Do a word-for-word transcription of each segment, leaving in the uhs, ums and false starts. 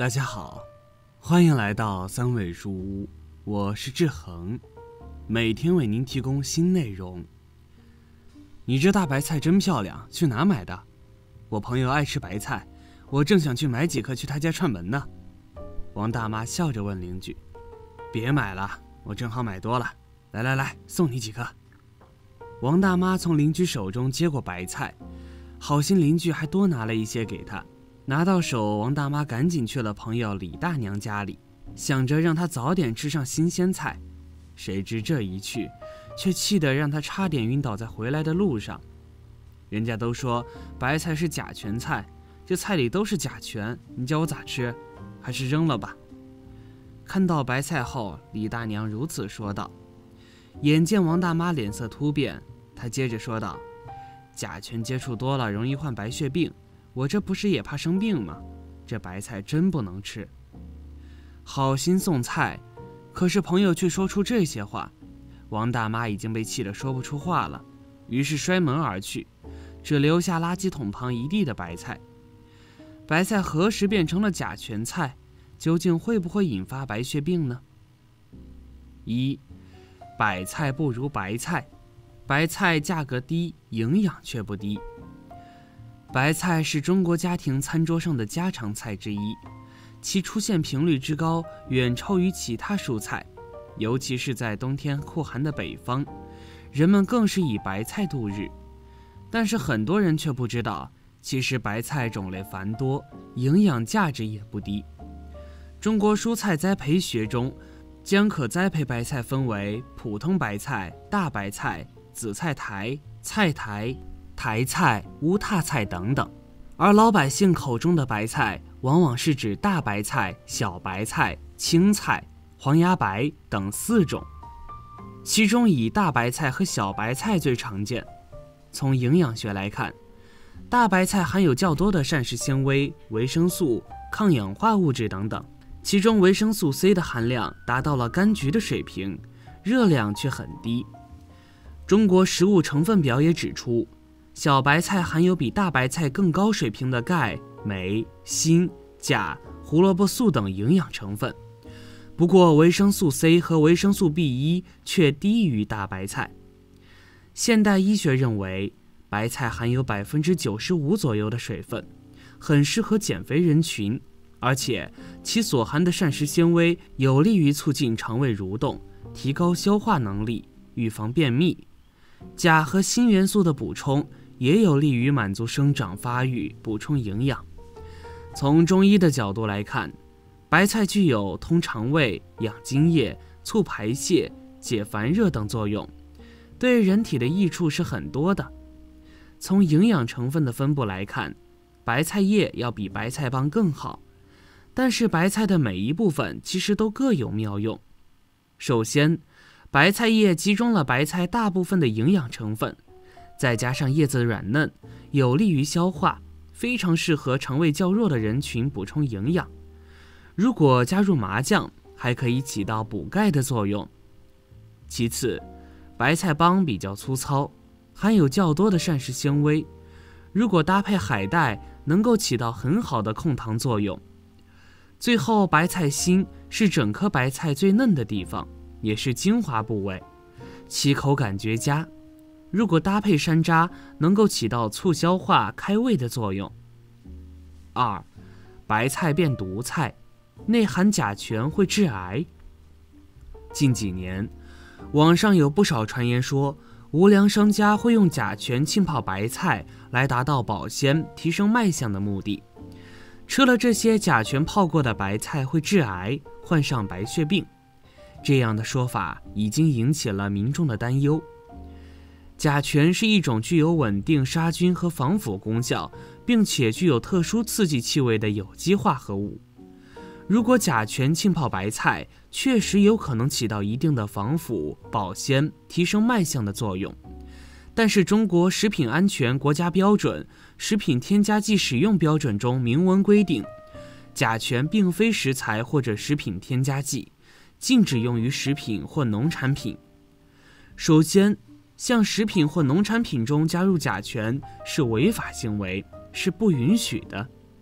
大家好，欢迎来到三味书屋，我是志恒，每天为您提供新内容。你这大白菜真漂亮，去哪买的？我朋友爱吃白菜，我正想去买几颗去他家串门呢。王大妈笑着问邻居：别买了，我正好买多了，来来来，送你几颗。王大妈从邻居手中接过白菜，好心邻居还多拿了一些给她。拿到手，王大妈赶紧去了朋友李大娘家里，想着让她早点吃上新鲜菜。谁知这一去，却气得让她差点晕倒在回来的路上。人家都说白菜是甲醛菜，这菜里都是甲醛，你叫我咋吃？还是扔了吧。看到白菜后，李大娘如此说道。眼见王大妈脸色突变，她接着说道：甲醛接触多了容易患白血病，我这不是也怕生病吗？这白菜真不能吃。好心送菜，可是朋友却说出这些话，王大妈已经被气得说不出话了，于是摔门而去，只留下垃圾桶旁一地的白菜。白菜何时变成了甲醛菜？究竟会不会引发白血病呢？一，白菜不如白菜，白菜价格低，营养却不低。白菜是中国家庭餐桌上的家常菜之一，其出现频率之高远超于其他蔬菜，尤其是在冬天酷寒的北方，人们更是以白菜度日。但是很多人却不知道，其实白菜种类繁多，营养价值也不低。中国蔬菜栽培学中，将可栽培白菜分为普通白菜、大白菜、紫菜苔、菜苔、苔菜、乌榻菜等等，而老百姓口中的白菜往往是指大白菜、小白菜、青菜、黄芽白等四种，其中以大白菜和小白菜最常见。从营养学来看，大白菜含有较多的膳食纤维、维生素、抗氧化物质等等，其中维生素 C 的含量达到了柑橘的水平，热量却很低。中国食物成分表也指出，小白菜含有比大白菜更高水平的钙、镁、锌、钾、胡萝卜素等营养成分，不过维生素 C 和维生素 B 一 却低于大白菜。现代医学认为，白菜含有 百分之九十五 左右的水分，很适合减肥人群，而且其所含的膳食纤维有利于促进肠胃蠕动，提高消化能力，预防便秘。钾和锌元素的补充也有利于满足生长发育，补充营养。从中医的角度来看，白菜具有通肠胃、养津液、促排泄、解烦热等作用，对人体的益处是很多的。从营养成分的分布来看，白菜叶要比白菜帮更好，但是白菜的每一部分其实都各有妙用。首先，白菜叶集中了白菜大部分的营养成分，再加上叶子软嫩，有利于消化，非常适合肠胃较弱的人群补充营养。如果加入麻酱，还可以起到补钙的作用。其次，白菜帮比较粗糙，含有较多的膳食纤维，如果搭配海带，能够起到很好的控糖作用。最后，白菜心是整颗白菜最嫩的地方，也是精华部位，其口感绝佳。如果搭配山楂，能够起到促消化、开胃的作用。二，白菜变毒菜，内含甲醛会致癌。近几年，网上有不少传言说，无良商家会用甲醛浸泡白菜来达到保鲜、提升卖相的目的。吃了这些甲醛泡过的白菜会致癌，患上白血病。这样的说法已经引起了民众的担忧。甲醛是一种具有稳定杀菌和防腐功效，并且具有特殊刺激气味的有机化合物。如果甲醛浸泡白菜，确实有可能起到一定的防腐、保鲜、提升卖相的作用。但是中国食品安全国家标准《食品添加剂使用标准》中明文规定，甲醛并非食材或者食品添加剂，禁止用于食品或农产品。首先，向食品或农产品中加入甲醛是违法行为，是不允许的。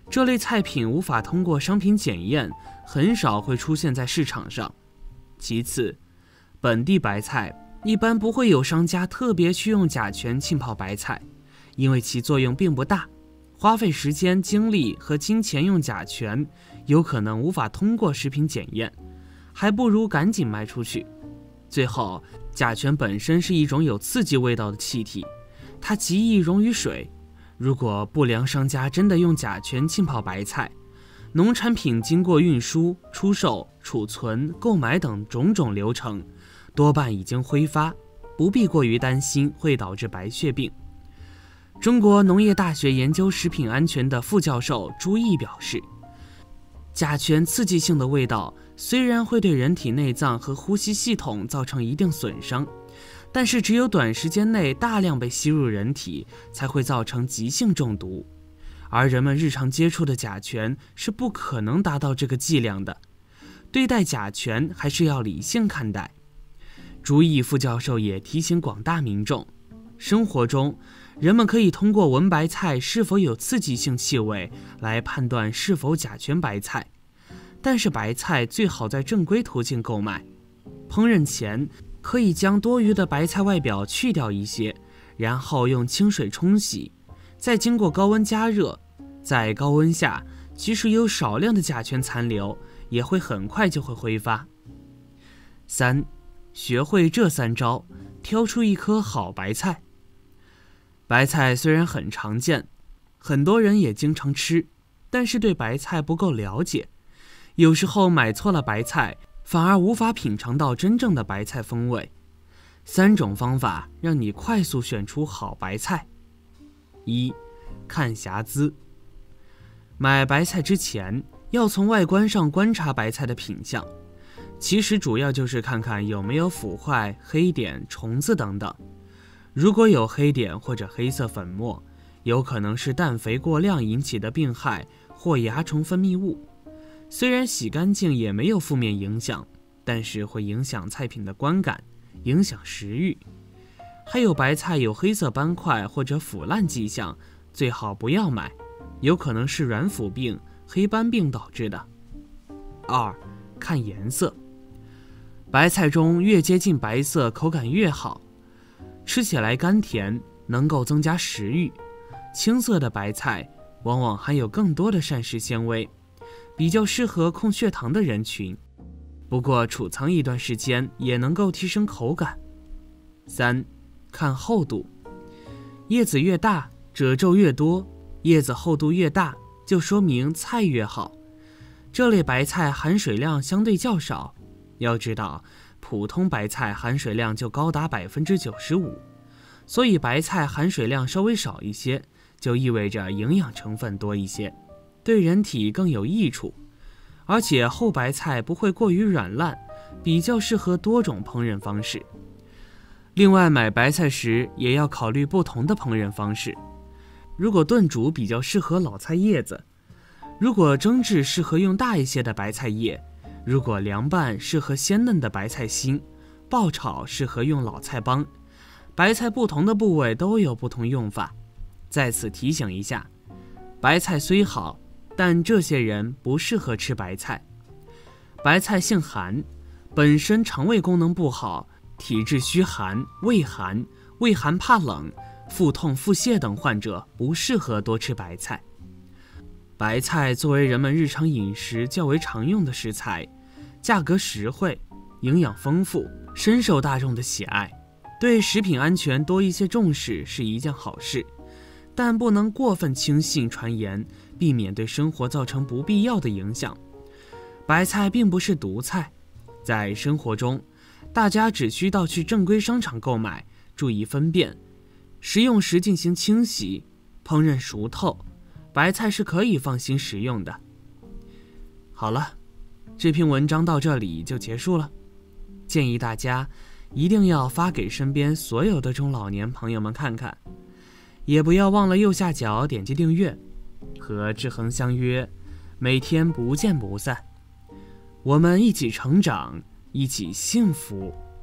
这类菜品无法通过商品检验，很少会出现在市场上。其次，本地白菜一般不会有商家特别去用甲醛浸泡白菜，因为其作用并不大，花费时间、精力和金钱用甲醛，有可能无法通过食品检验，还不如赶紧卖出去。最后，甲醛本身是一种有刺激味道的气体，它极易溶于水。如果不良商家真的用甲醛浸泡白菜，农产品经过运输、出售、储存、购买等种种流程，多半已经挥发，不必过于担心会导致白血病。中国农业大学研究食品安全的副教授朱毅表示，甲醛刺激性的味道虽然会对人体内脏和呼吸系统造成一定损伤，但是只有短时间内大量被吸入人体，才会造成急性中毒。而人们日常接触的甲醛是不可能达到这个剂量的，对待甲醛还是要理性看待。朱毅副教授也提醒广大民众，生活中人们可以通过闻白菜是否有刺激性气味来判断是否甲醛白菜，但是白菜最好在正规途径购买。烹饪前可以将多余的白菜外表去掉一些，然后用清水冲洗，再经过高温加热。在高温下，即使有少量的甲醛残留，也会很快就会挥发。三，学会这三招，挑出一颗好白菜。白菜虽然很常见，很多人也经常吃，但是对白菜不够了解，有时候买错了白菜，反而无法品尝到真正的白菜风味。三种方法让你快速选出好白菜。一，看瑕疵。买白菜之前，要从外观上观察白菜的品相，其实主要就是看看有没有腐坏、黑点、虫子等等。如果有黑点或者黑色粉末，有可能是氮肥过量引起的病害或蚜虫分泌物。虽然洗干净也没有负面影响，但是会影响菜品的观感，影响食欲。还有白菜有黑色斑块或者腐烂迹象，最好不要买，有可能是软腐病、黑斑病导致的。二，看颜色。白菜中越接近白色，口感越好，吃起来甘甜，能够增加食欲。青色的白菜往往含有更多的膳食纤维，比较适合控血糖的人群。不过储藏一段时间也能够提升口感。三，看厚度。叶子越大，褶皱越多，叶子厚度越大，就说明菜越好。这类白菜含水量相对较少，要知道普通白菜含水量就高达 百分之九十五， 所以白菜含水量稍微少一些，就意味着营养成分多一些，对人体更有益处。而且厚白菜不会过于软烂，比较适合多种烹饪方式。另外买白菜时也要考虑不同的烹饪方式，如果炖煮比较适合老菜叶子，如果蒸制适合用大一些的白菜叶，如果凉拌适合鲜嫩的白菜心，爆炒适合用老菜帮。白菜不同的部位都有不同用法。在此提醒一下，白菜虽好，但这些人不适合吃白菜。白菜性寒，本身肠胃功能不好，体质虚寒、胃寒、胃寒怕冷、腹痛、腹泻等患者不适合多吃白菜。白菜作为人们日常饮食较为常用的食材，价格实惠，营养丰富，深受大众的喜爱。对食品安全多一些重视是一件好事，但不能过分轻信传言，避免对生活造成不必要的影响。白菜并不是毒菜，在生活中，大家只需到去正规商场购买，注意分辨，食用时进行清洗，烹饪熟透，白菜是可以放心食用的。好了，这篇文章到这里就结束了，建议大家一定要发给身边所有的中老年朋友们看看，也不要忘了右下角点击订阅，和志恒相约，每天不见不散。我们一起成长，一起幸福。